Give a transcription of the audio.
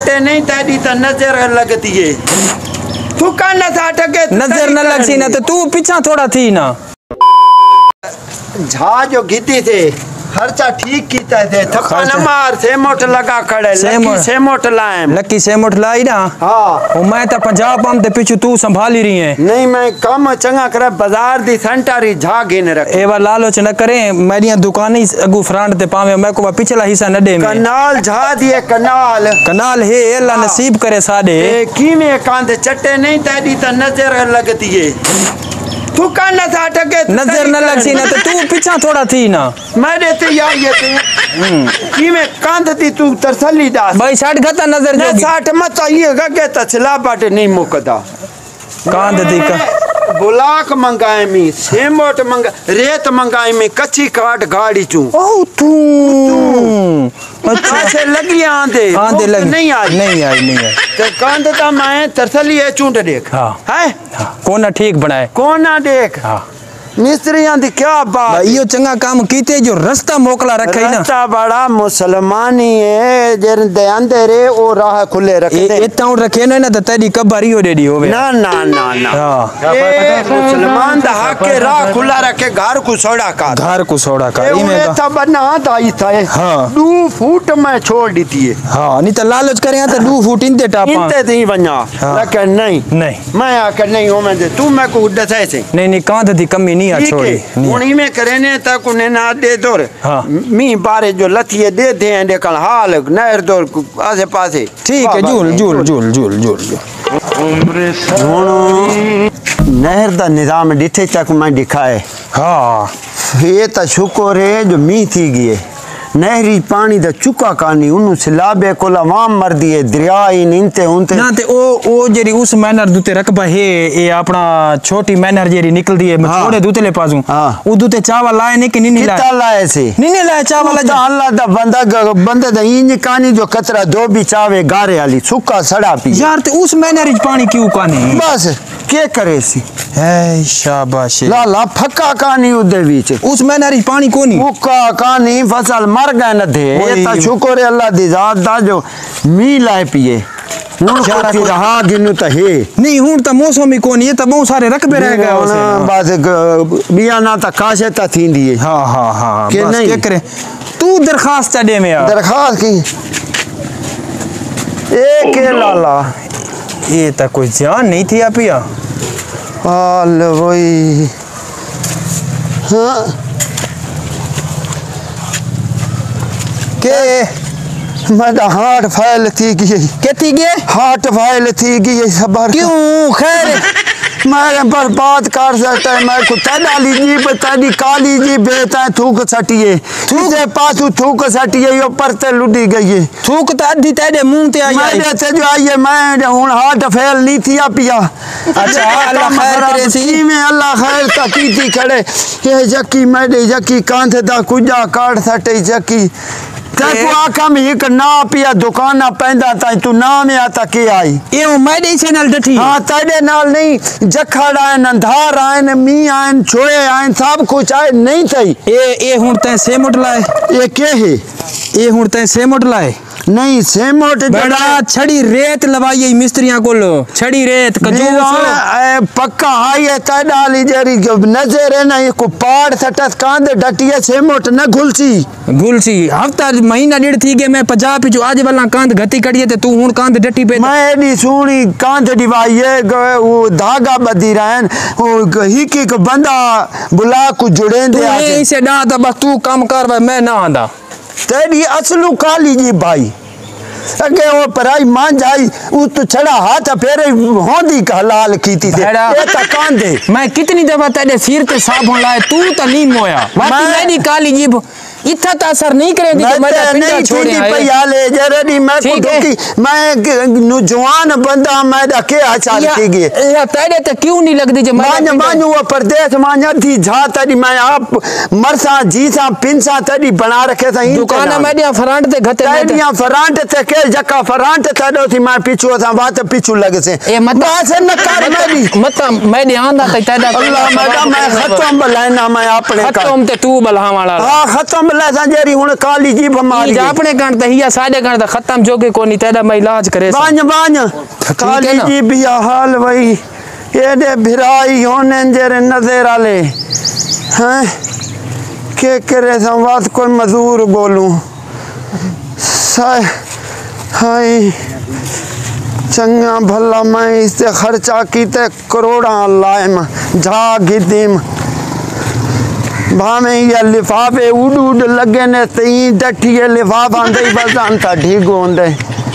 चटे नहीं तेरी तो नजर लगती है तू कान था टके नजर न लग सी ना तो तू पीछा थोड़ा थी ना झा जो गीती थे खर्चा ठीक कीता थे थप्पा न मार सेमोट लगा खड़े सेमोट लाए लकी सेमोट लाई ना हाँ ओ मैं तो 50 पम ते पीछे तू संभाली रही है नहीं मैं कम चंगा कर बाजार दी सेंटारी झा गिन रख ए बार लालच न करे मेरी दुकान ही अगू फ्रंट ते पावे मैं को पिछला हिस्सा न दे में कनाल झा दिए कनाल हे अल्लाह नसीब करे साडे की में कांद चटे नहीं तेरी तो नजर लगती है तू कान था टके नजर न लग सी ना तो तू पीछा थोड़ा थी ना मैं देते या ये की में कांद थी तू तरसली दास भाई 60 घता नजर जो 60 मत ये गगे तछला बाटे नहीं मुकदा कांद थी का बुलाक मंगाए मी सेमोट मंगा रेत मंगाए मी कच्ची काट गाड़ी चू ओ तू अच्छा से लगी आंधे लगी नहीं आई तो कांदता मैं तरसली है चूंट देख हां है कोना ठीक बनाए कोना देख हां मिस्त्री आंधी क्या बात यो चंगा काम कीते जो रास्ता मोकला रखे ना रास्ता बड़ा मुसलमानी है जर ध्यान दे रे ओ राह खुले रखे दे इतना रखे ना तो तेरी कबारी हो डेडी होवे ना ना ना ना हां मुसलमान दा हक के राह खुला रखे घर को सोड़ा का इमे था बना दाई था हां 2 फुट में छोड़ दी थी हां नहीं तो लालच करे तो 2 फुट इंते टापा इंते नहीं बना लेकिन नहीं मैं आकर नहीं हो मैं तू मैं को दसाए से नहीं कांध दी कमी नहीं उन्हीं में करेने तक उन्हें ना दे दो मी बारे जो लथिए दे दे देखल हाल नहर दो आसे पासे ठीक है झूल नहर दा निजाम डिठे तक मैं दिखाए हां ये तो शुक्र है जो मी थी गई नहरी पानी दा चुका कानी उनु सलाबे कोला वाम मर दिए दरिया इन इंते उनते ना ते ओ जेरी उस मैनर दुते रकबा है ये अपना छोटी मैनर जेरी निकल दी है मैं थोड़े दुतले पाजू ओ दुते चावल लाए ने कि नहीं लाए कितना लाए से नहीं लाए चावल दा अल्लाह दा बंदा दा इन कानी जो कतरा दो भी चावे गारे वाली सुक्का सड़ा पी यार ते उस मैनर पानी क्यों कानी बस के करे सी है शाबाश ला फक्का कानी उदे बीच उस मैनर पानी कोनी मुक्का कानी फसल मर गए न थे ये ता शुक्र है अल्लाह दी जात दा जो मी लाए पिए हुन को रहा गिनु त है नहीं हुन त मौसम ही कोनी ये त बहुत सारे रकबे रह गए उसे बस बिया ना त काशे त थींदी है हां के बस नहीं के करे तू दरखास्त दे में यार दरखास्त की ए के लाला ये त कोई जान नहीं थी पिया हाल वही हां के मैं हार्ट फाइल थी गई केती गए हार्ट फाइल थी गई खबर क्यों खैर मैं बर्बाद कर सकता है मैं कुत्ता डाली जी बतानी काली जी बेटा थूक सटिए तुझे पासू थूक सटिए यो परते लुटी गई है थूक त अद्धी तेरे मुंह ते आई मैं ते जो आई है मैं हुन हार्ट फेल नहीं थी पिया अच्छा अल्लाह खैर करे सी में अल्लाह खैर तकी थी खड़े ये जकी मैडे जकी कांध दा कुजा काट सटे जकी तू आखा में एक ना पिया दुकान पैदा ता तू ना में आता के आई ए मेडिसिनल डठी हां तेरे नाल नहीं जखड़ आए अंधार आए मी आए छोए आए सब कुछ आए नहीं थई ए हुन ते सेमोट लाए ये के है ए हुन ते सेमोट लाए नहीं सेमोट बड़ा छड़ी रेत लवाई मिस्त्रियां को लो छड़ी रेत कजूस पक्का हाई है तडाली जरी नजर है ना को पाड़ सटस कांदे डटिए सेमोट न घुलसी हफ्ता महीना डेढ़ थी गए मैं 50 पिछु आज वाला कांद घती कड़िए ते तू हुन कांद डटी पे मैं एडी सोनी कांद डिवाइए वो धागा बदी रहन वो हिकी को बंदा बुला को जुड़े दे आ इसे डा दा बस तू काम कर मैं ना आंदा तेरी असलू काली जी भाई अगे वो पराई मान जाई उ तो छड़ा हाथ फेरे होंदी का हलाल कीती थे ए ता कांदे मैं कितनी दफा तेरे सिर पे साबुन लाए तू तो नहीं मोया बाकी मेरी काली जीभ इतना तो असर नहीं करेगी कि मैं पिंडा छोड़े आए पयाले जरनी मैं को दुखी मैं नौजवान बंदा मैं के आचार की गए या तेरे तो क्यों नहीं लगदी जे मान वो परदेश मान थी जा तड़ी मैं आप मरसा जीसा पिंसा तड़ी बना रखे था दुकान में दिया फरांट ते घते तेडिया फरांट ते के जका फरांट तड़ो थी मैं पीछू था बात पीछू लग से ए मत से न कर मत मैं ध्यान दा तेदा अल्लाह मैं खत्म बलाना मैं अपने खत्म ते तू बलहा वाला हां खत्म भला सा जेरी हुन काली जी बीमारी जा अपने कण त हिया साडे कण त खत्म जोगे कोनी तेदा मैं इलाज करे बांझ काली जी भी हाल वही एडे भिराई होने जेरे नजर आले हैं के करे संवाद कोई मजदूर बोलूं हाय चंगा भला मैं इससे खर्चा कीते करोड़ा लाइम झागी दिम भावे ये लिफाफे उड़ लगे ने तई डटिए लिफाफा दई बस अंता ठीक होंदे